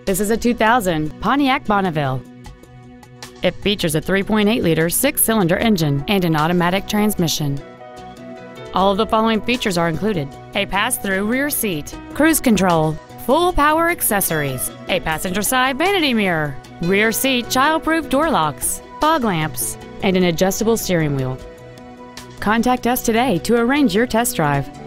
This is a 2000 Pontiac Bonneville. It features a 3.8-liter six-cylinder engine and an automatic transmission. All of the following features are included: a pass-through rear seat, cruise control, full power accessories, a passenger side vanity mirror, rear seat child-proof door locks, fog lamps, and an adjustable steering wheel. Contact us today to arrange your test drive.